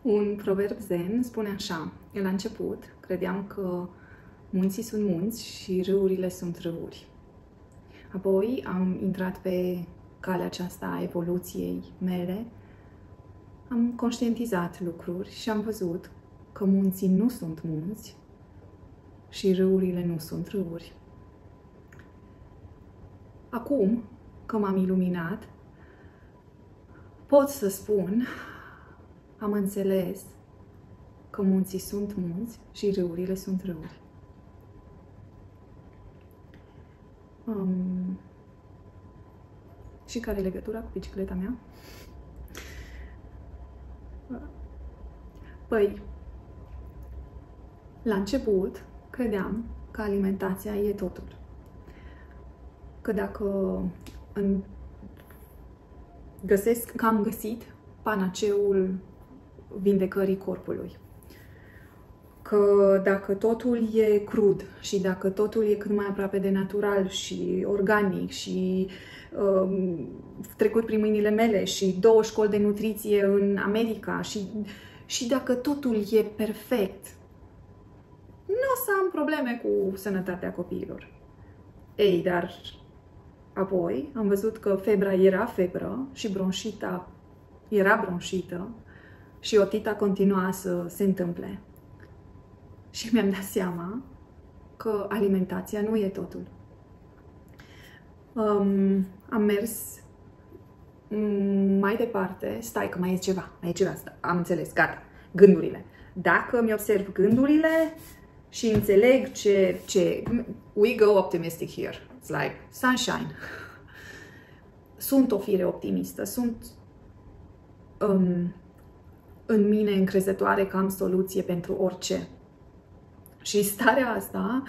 Un proverb zen spune așa: la început credeam că munții sunt munți și râurile sunt râuri. Apoi am intrat pe calea aceasta a evoluției mele, am conștientizat lucruri și am văzut că munții nu sunt munți și râurile nu sunt râuri. Acum că m-am iluminat, pot să spun, am înțeles că munții sunt munți și râurile sunt râuri. Și care e legătura cu bicicleta mea? Păi, la început credeam că alimentația e totul. Că dacă că am găsit panaceul vindecării corpului. Că dacă totul e crud și dacă totul e cât mai aproape de natural și organic și trecut prin mâinile mele și 2 școli de nutriție în America și dacă totul e perfect, nu o să am probleme cu sănătatea copiilor. Ei, dar apoi am văzut că febra era febră și bronșita era bronșită și otita continua să se întâmple. Și mi-am dat seama că alimentația nu e totul. Am mers mai departe. Stai că mai e ceva, am înțeles, gata, gândurile. Dacă mi-observ gândurile și înțeleg we go optimistic here. It's like sunshine. Sunt o fire optimistă, sunt în mine încrezătoare că am soluție pentru orice. Și starea asta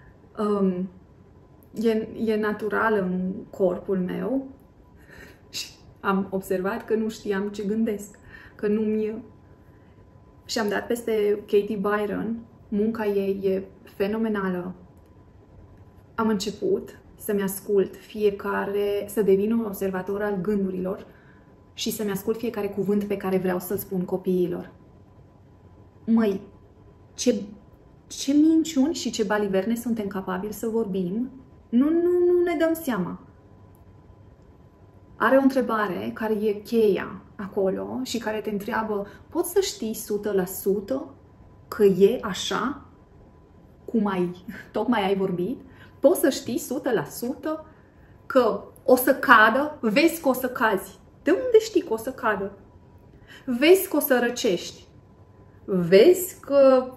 e naturală în corpul meu și am observat că nu știam ce gândesc, că nu-mi... Și am dat peste Katie Byron, munca ei e fenomenală. Am început să-mi ascult fiecare, să devin un observator al gândurilor și să-mi ascult fiecare cuvânt pe care vreau să-l spun copiilor. Măi, ce minciuni și ce baliverne suntem capabili să vorbim, nu ne dăm seama. Are o întrebare care e cheia acolo și care te întreabă: poți să știi 100% că e așa cum tocmai ai vorbit? Poți să știi 100% că o să cadă? Vezi că o să cazi. De unde știi că o să cadă? Vezi că o să răcești. Vezi că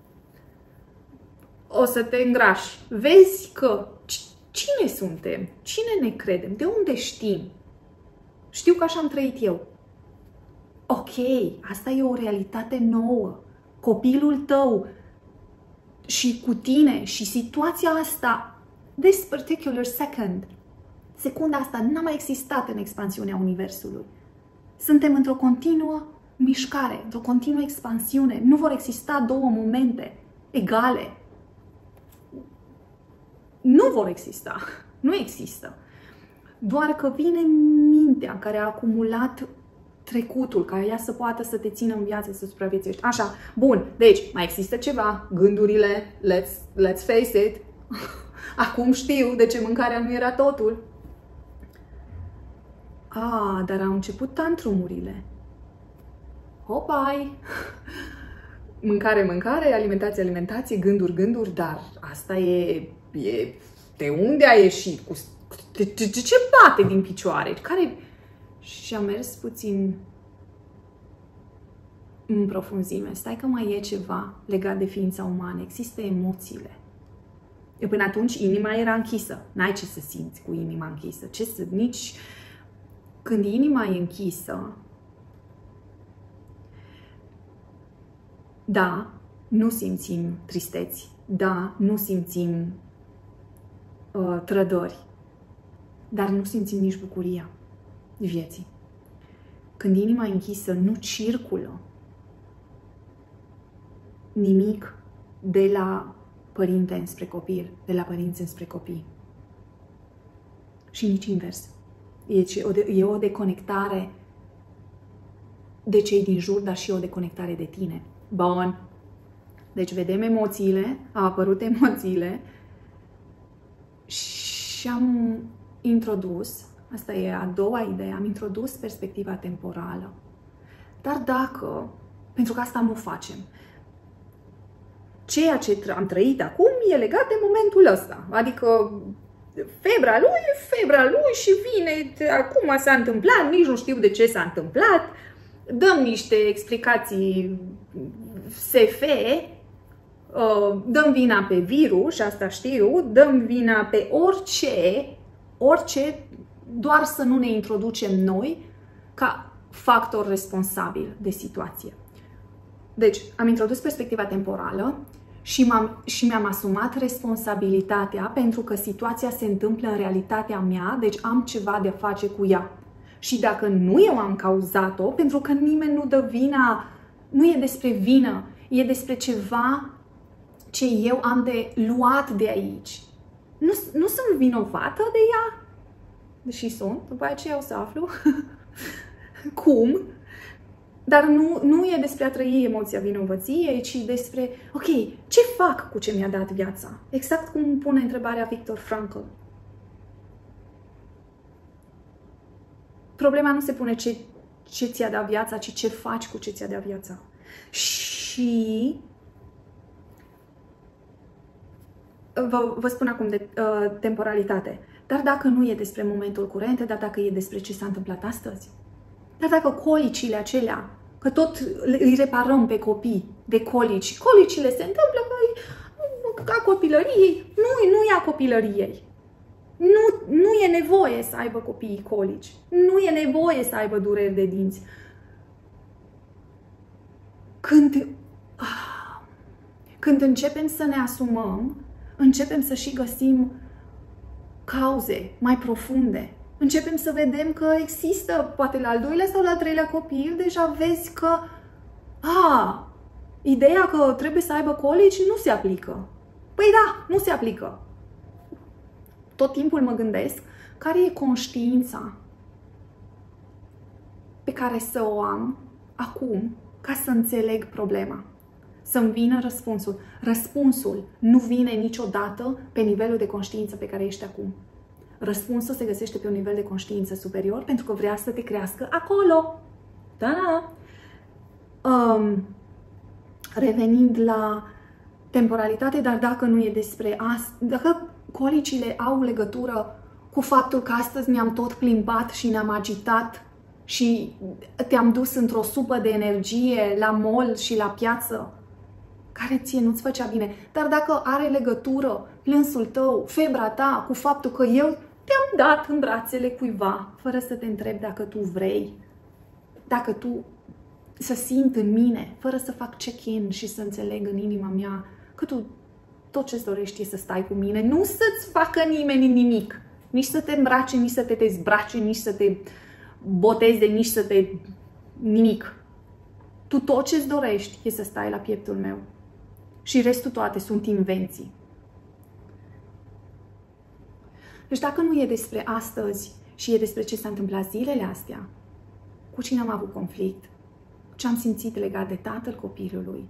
o să te îngrași. Vezi că... Cine suntem? Cine ne credem? De unde știm? Știu că așa am trăit eu. Ok, asta e o realitate nouă. Copilul tău și cu tine și situația asta, this particular second, secunda asta n-a mai existat în expansiunea Universului. Suntem într-o continuă mișcare, într-o continuă expansiune. Nu vor exista 2 momente egale. Nu vor exista. Nu există. Doar că vine mintea care a acumulat trecutul, ca ea să poată să te țină în viață, să supraviețuiești. Așa, bun, deci mai există ceva, gândurile, let's face it. Acum știu de ce mâncarea nu era totul. Dar au început tantrumurile. Hopai! Mâncare, alimentație, gânduri, dar asta e de unde a ieșit? Ce bate din picioare? Și am mers puțin în profunzime. Stai că mai e ceva legat de ființa umană. Există emoțiile. Până atunci inima era închisă. N-ai ce să simți cu inima închisă. Nici când inima e închisă, da, nu simțim tristeți. Da, nu simțim trădări. Dar nu simțim nici bucuria vieții. Când inima e închisă, nu circulă nimic de la părinte înspre copil, de la părinți înspre copii. Și nici invers. E o deconectare de cei din jur, dar și o deconectare de tine. Bun. Deci vedem emoțiile, au apărut emoțiile și am introdus, asta e a doua idee, am introdus perspectiva temporală. Dar dacă, pentru că asta nu facem, ceea ce am trăit acum e legat de momentul ăsta. Adică febra lui e febra lui și vine, acum s-a întâmplat, nici nu știu de ce s-a întâmplat, dăm niște explicații SF, dăm vina pe virus, asta știu, dăm vina pe orice, doar să nu ne introducem noi ca factor responsabil de situație. Deci, am introdus perspectiva temporală și mi-am asumat responsabilitatea pentru că situația se întâmplă în realitatea mea, deci am ceva de a face cu ea. Și dacă nu eu am cauzat-o, pentru că nimeni nu dă vina, nu e despre vină, e despre ceva ce eu am de luat de aici. Nu sunt vinovată de ea, deși sunt, după aceea o să aflu cum. Dar nu e despre a trăi emoția vinovăției, ci despre, ok, ce fac cu ce mi-a dat viața? Exact cum pune întrebarea Viktor Frankl. Problema nu se pune ce ți-a dat viața, ci ce faci cu ce ți-a dat viața. Și vă spun acum de temporalitate. Dar dacă nu e despre momentul curent, dar dacă e despre ce s-a întâmplat astăzi, dar dacă colicile acelea, că tot îi reparăm pe copii de colici, colicile se întâmplă ca copilăriei, nu e a copilăriei. Nu e nevoie să aibă copiii colici. Nu e nevoie să aibă dureri de dinți. Când începem să ne asumăm, începem să și găsim cauze mai profunde. Începem să vedem că există, poate la al doilea sau la al treilea copil, deja vezi că ideea că trebuie să aibă colici nu se aplică. Păi da, nu se aplică. Tot timpul mă gândesc care e conștiința pe care să o am acum ca să înțeleg problema. Să-mi vină răspunsul. Răspunsul nu vine niciodată pe nivelul de conștiință pe care ești acum. Răspunsul se găsește pe un nivel de conștiință superior pentru că vrea să te crească acolo. Da. Revenind la temporalitate, dar dacă nu e despre asta, dacă colicile au legătură cu faptul că astăzi ne-am tot plimbat și ne-am agitat și te-am dus într-o supă de energie la mall și la piață, care ție nu-ți făcea bine, dar dacă are legătură plânsul tău, febra ta, cu faptul că eu te-am dat în brațele cuiva, fără să te întreb dacă tu vrei, dacă tu să simt în mine, fără să fac check-in și să înțeleg în inima mea că tu tot ce-ți dorești e să stai cu mine, nu să-ți facă nimeni nimic, nici să te îmbrace, nici să te dezbrace, nici să te boteze, nici să te... nimic. Tu tot ce-ți dorești e să stai la pieptul meu. Și restul toate sunt invenții. Deci dacă nu e despre astăzi și e despre ce s-a întâmplat zilele astea, cu cine am avut conflict, ce am simțit legat de tatăl copilului,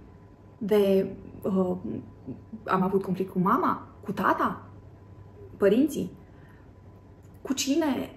am avut conflict cu mama, cu tata, părinții, cu cine,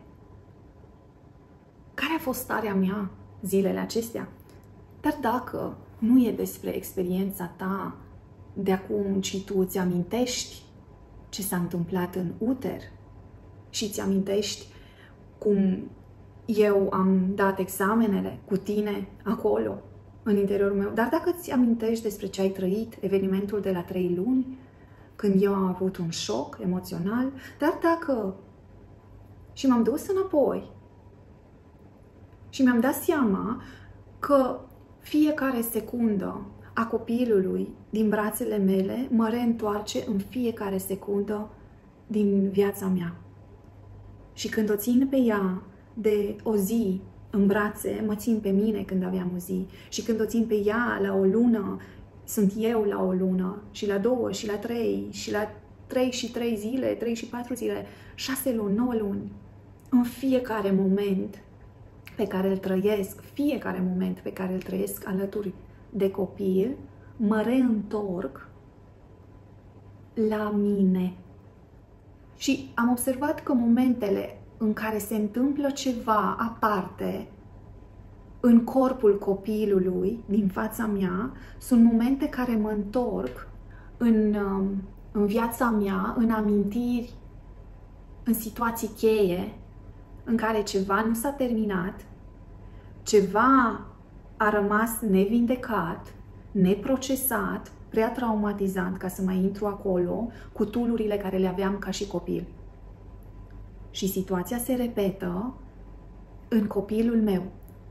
care a fost starea mea zilele acestea. Dar dacă nu e despre experiența ta de acum și tu îți amintești ce s-a întâmplat în uter și îți amintești cum eu am dat examenele cu tine acolo, în interiorul meu, dar dacă îți amintești despre ce ai trăit, evenimentul de la 3 luni, când eu am avut un șoc emoțional, dar dacă și m-am dus înapoi și mi-am dat seama că fiecare secundă a copilului din brațele mele mă reîntoarce în fiecare secundă din viața mea. Și când o țin pe ea de o zi în brațe, mă țin pe mine când aveam o zi. Și când o țin pe ea la o lună, sunt eu la o lună. Și la 2, și la 3, și la 3 și 3 zile, 3 și 4 zile, 6 luni, 9 luni. În fiecare moment pe care îl trăiesc, fiecare moment pe care îl trăiesc alături de copil, mă reîntorc la mine. Și am observat că momentele în care se întâmplă ceva aparte în corpul copilului, din fața mea, sunt momente care mă întorc în viața mea, în amintiri, în situații cheie, în care ceva nu s-a terminat, ceva a rămas nevindecat, neprocesat, prea traumatizant ca să mai intru acolo, cu tool-urile care le aveam ca și copil. Și situația se repetă în copilul meu.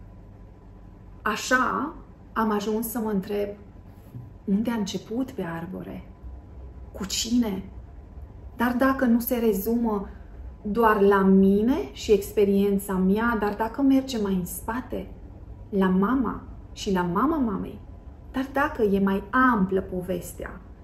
Așa am ajuns să mă întreb, unde a început pe arbore? Cu cine? Dar dacă nu se rezumă doar la mine și experiența mea, dar dacă merge mai în spate, la mama și la mama mamei, dar dacă e mai amplă povestea,